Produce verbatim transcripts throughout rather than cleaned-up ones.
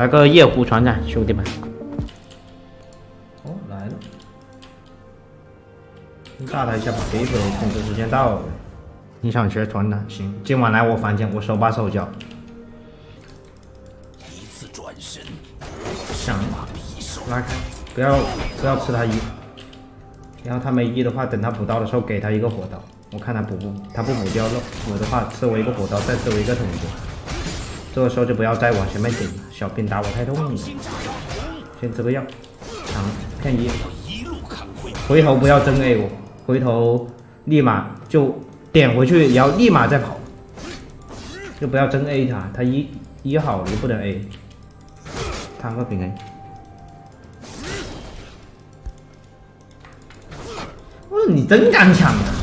来个夜壶船长，兄弟们。 哦，来了。炸他一下，把飞回控制时间到了。你想学船长？行，今晚来我房间，我手把手教。 一次转身， 想拉开，不要不要吃他一。然后他没一的话，等他补刀的时候给他一个火刀，我看他补不，他不补掉肉，我的话吃我一个火刀，再吃我一个桶子。这个时候就不要再往前面顶了，小兵打我太痛了。先吃个药，长骗一，回头不要真 A 我，回头立马就点回去，然后立马再跑，就不要真 A 他，他一一好了就不能 A， 摊个平 A。你真敢抢啊！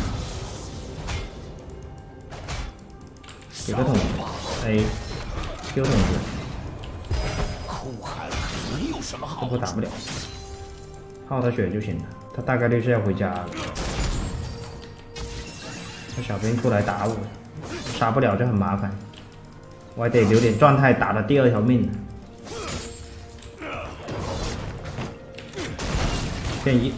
给个桶子 ，A， 丢桶子，这波打不了，耗他血就行了。他大概率是要回家了。这小兵出来打我，杀不了就很麻烦，我还得留点状态打他第二条命呢。骗一。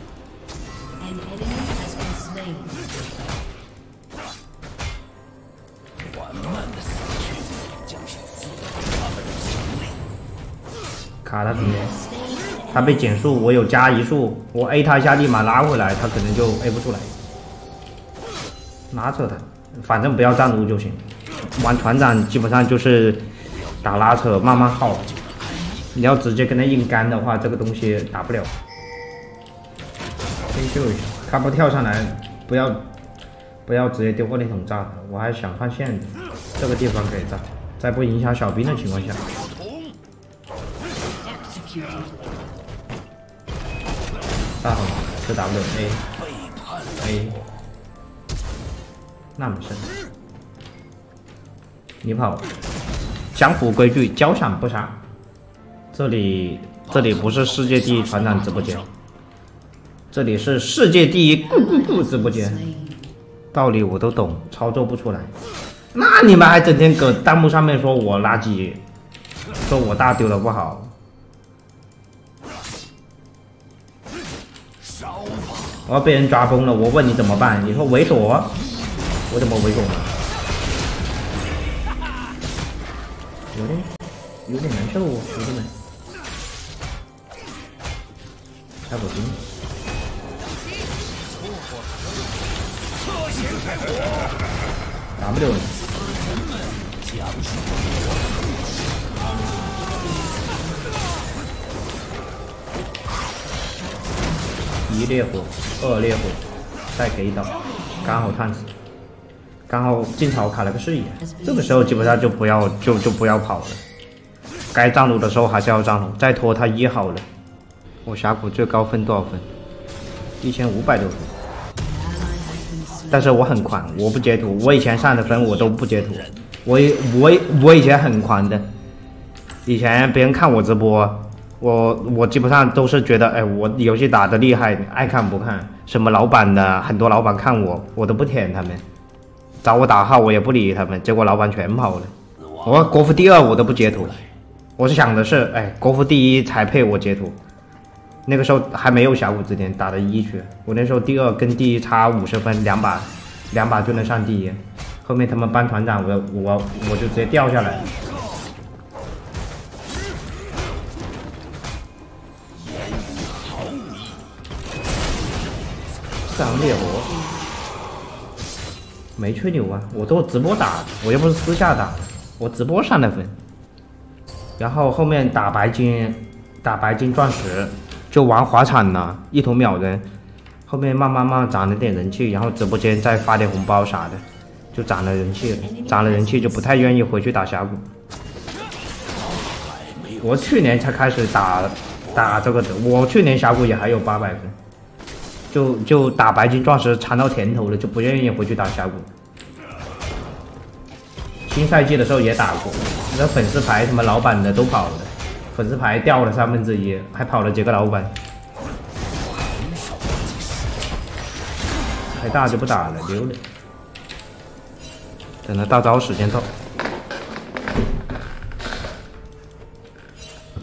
卡他平 A， 他被减速，我有加移速，我 A 他一下立马拉回来，他可能就 A 不出来。拉扯他，反正不要站撸就行。玩团长基本上就是打拉扯，慢慢耗。你要直接跟他硬干的话，这个东西打不了。先救一下，他不跳上来，不要不要直接丢过力桶炸他，我还想换线的，这个地方可以炸，在不影响小兵的情况下。大桶吃 W A A， 那没事。你跑，江湖规矩，交闪不杀。这里这里不是世界第一船长直播间，这里是世界第一咕咕咕直播间。道理我都懂，操作不出来。那你们还整天搁弹幕上面说我垃圾，说我大丢的不好。我要被人抓崩了，我问你怎么办？你说猥琐，我怎么猥琐呢？有点有点难受，兄弟们。开火星。W。一烈火，二烈火，再给一刀，刚好探死，刚好进草卡了个视野。这个时候基本上就不要就就不要跑了，该上路的时候还是要上路，再拖他一好了。我峡谷最高分多少分？一千五百多分。但是我很狂，我不截图，我以前上的分我都不截图，我我我以前很狂的，以前别人看我直播。我我基本上都是觉得，哎，我游戏打得厉害，爱看不看。什么老板的，很多老板看我，我都不舔他们，找我打号我也不理他们，结果老板全跑了。我国服第二我都不截图，我是想的是，哎，国服第一才配我截图。那个时候还没有峡谷之巅，打的一区，我那时候第二跟第一差五十分，两把两把就能上第一。后面他们搬团长，我我我就直接掉下来了。上烈火，没吹牛啊！我都直播打的，我又不是私下打的，我直播上的分。然后后面打白金，打白金钻石，就玩滑铲了，一头秒人。后面慢慢慢慢涨了点人气，然后直播间再发点红包啥的，就涨了人气了。涨了人气就不太愿意回去打峡谷。我去年才开始打打这个的，我去年峡谷也还有八百分。就就打白金钻石尝到甜头了，就不愿意回去打峡谷。新赛季的时候也打过，那粉丝牌什么老板的都跑了，粉丝牌掉了三分之一，还跑了几个老板。太大就不打了，溜了。等着大招时间到。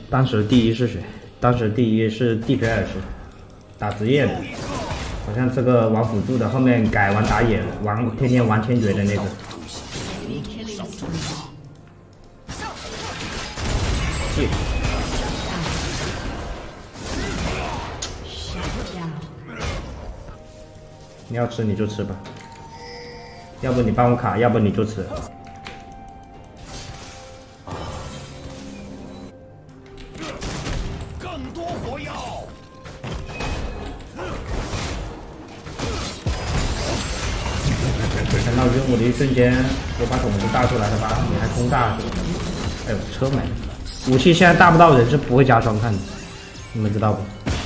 当时第一是谁？当时第一是地皮尔斯，打职业的，好像这个玩辅助的，后面改玩打野了，玩天天玩千珏的那个。谢。你要吃你就吃吧，要不你帮我卡，要不你就吃。更多火药。看到任务的一瞬间，我把筒子大出来了吧？你还空大？哎呦，车没了。武器现在大不到人是不会加双看的，你们知道不？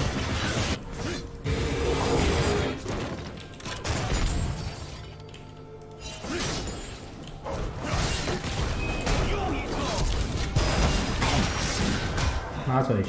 拉扯一下。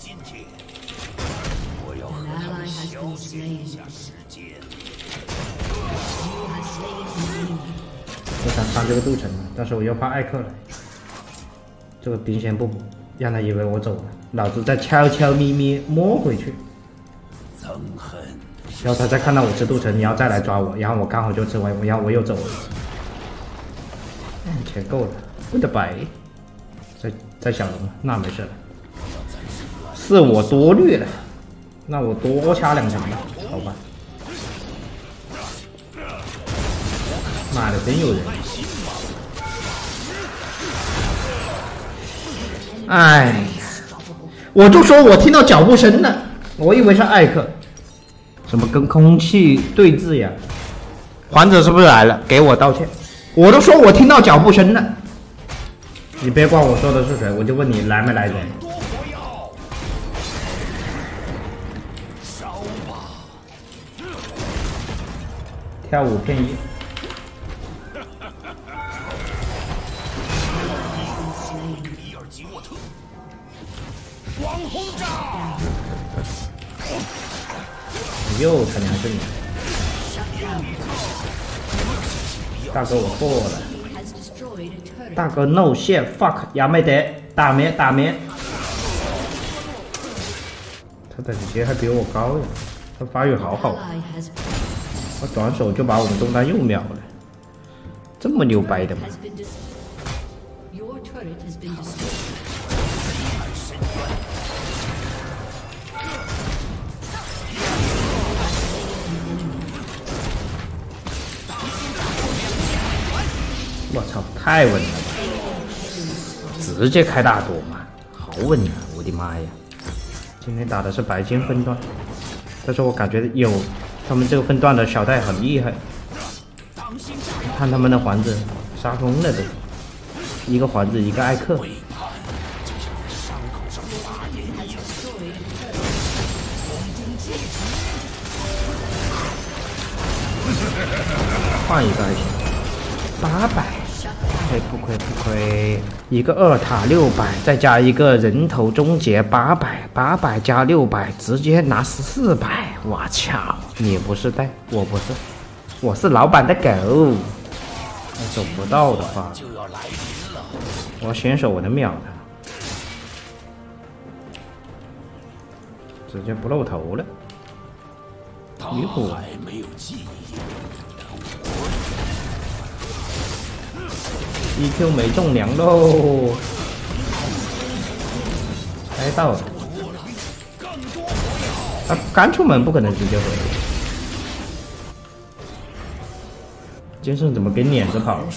我想伤这个杜城，但是我又怕艾克来。这个兵线不补，让他以为我走了，老子再悄悄咪咪摸回去。憎恨。然后他再看到我吃杜城，你要再来抓我，然后我刚好就吃完，然后我又走了。嗯，钱够了 ，goodbye。再再小龙，那没事了。是我多虑了，那我多掐两枪吧，好吧。妈的，真有人！哎呀，我就说我听到脚步声了，我以为是艾克，什么跟空气对峙呀？患者是不是来了？给我道歉！我都说我听到脚步声了，你别管我说的是谁，我就问你来没来人。跳舞片一，光轰炸！又他娘是你！大哥，我错了。大哥 ，no shit fuck， 亚美德，打咩打咩？他等级还比我高呀，他发育好好。我转手就把我们中单又秒了，这么牛掰的吗？我操，太稳了吧！直接开大多嘛，好稳啊！我的妈呀！今天打的是白金分段，但是我感觉有。他们这个分段的小戴很厉害，看他们的环子杀疯了都，一个环子一个艾克，换一个还行，八百，亏不亏不亏，一个二塔六百，再加一个人头终结八百，八百加六百，直接拿十四百，我操！你不是带，我不是，我是老板的狗。我走不到的话，我选手我能秒他，直接不露头了。哟，E Q 没中粮喽，该到了。他刚出门不可能直接回。剑圣怎么给撵着跑了？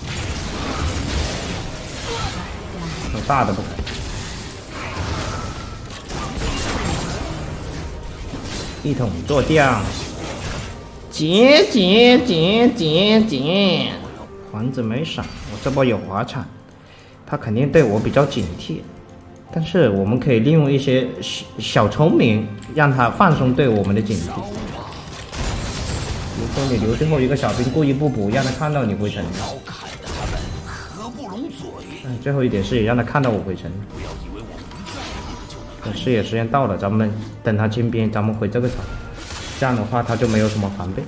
有大的不可能。一统坐将，捡捡捡捡捡，环子没闪，我这波有滑铲，他肯定对我比较警惕。但是我们可以利用一些小小聪明，让他放松对我们的警惕。比如说你留最后一个小兵，故意不补，让他看到你回城。嗯，最后一点是也让他看到我回城。等视野时间到了，咱们等他清兵，咱们回这个场。这样的话他就没有什么防备，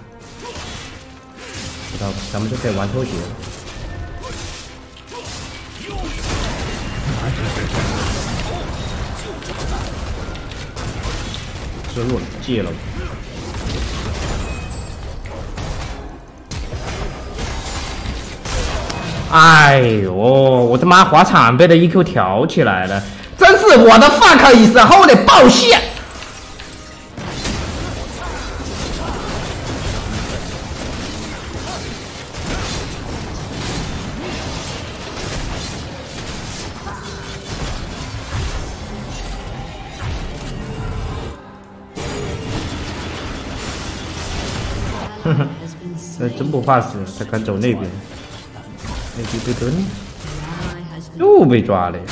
知道吧？咱们就可以玩拖鞋了。 失落了，戒了。哎呦，我他妈滑铲被他 E Q 挑起来了，真是我的 fuck 一声后的爆线。哼哼，这真不怕死，他敢走那边，那局被蹲，又被抓了。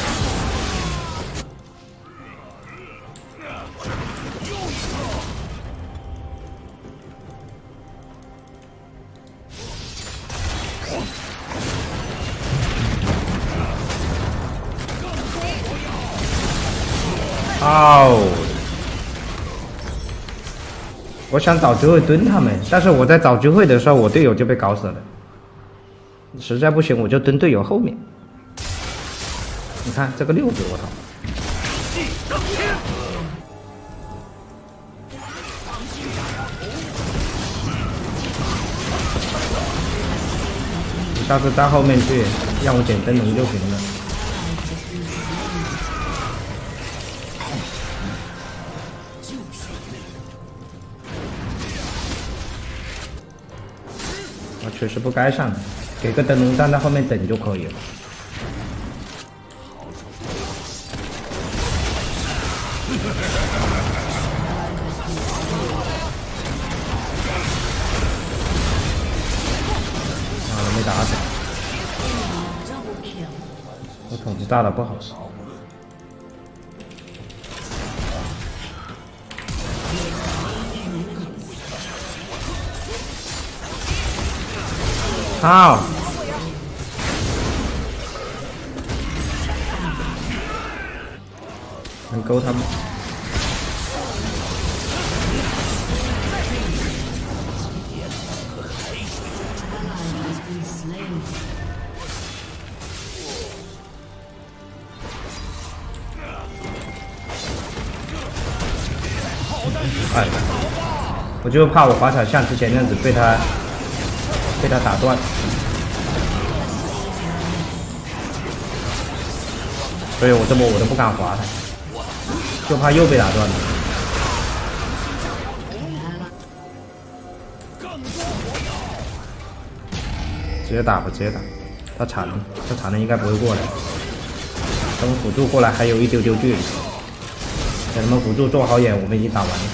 哦。我想找机会蹲他们，但是我在找机会的时候，我队友就被搞死了。实在不行，我就蹲队友后面。你看这个六子，我操！你下次站后面去，让我捡灯笼就行了。我确实不该上的，给个灯笼站在后面等就可以了。啊，没打死，我筒子炸的不好。好，能勾他吗？哎，我就怕我滑铲像之前那样子被他。被他打断，所以我这波我都不敢滑他，就怕又被打断了。直接打吧，直接打。他铲了，他铲了应该不会过来。等辅助过来还有一丢丢距离，等他们辅助做好眼，我们已经打完了。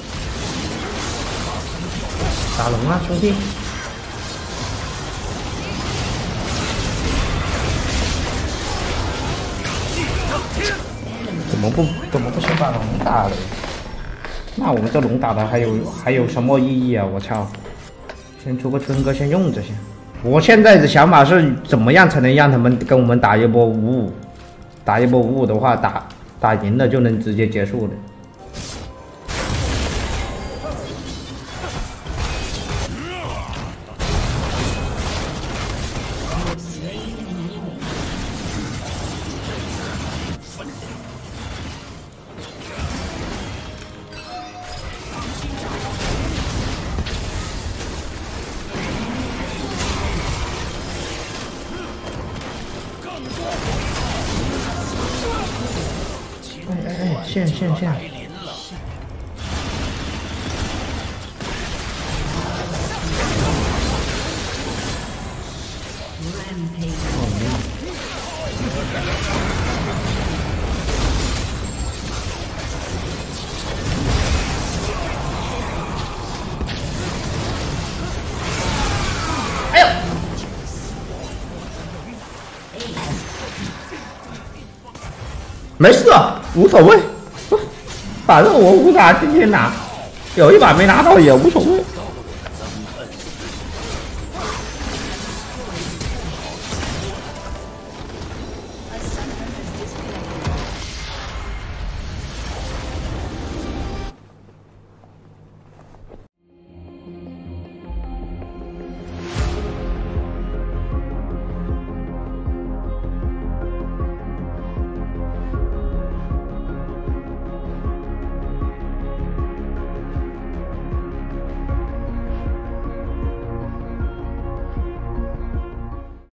打龙啊，兄弟！怎么不怎么不先把龙打了？那我们这龙打的还有还有什么意义啊？我操！先出个春哥先用着先。我现在的想法是怎么样才能让他们跟我们打一波五五？打一波五五的话，打打赢了就能直接结束了。线线线！哎呦！没事，无所谓。反正我无法今天拿，有一把没拿到也无所谓。